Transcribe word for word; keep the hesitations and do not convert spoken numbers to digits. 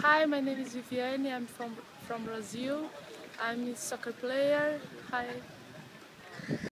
Hi, my name is Viviane. I'm from from Brazil. I'm a soccer player. Hi.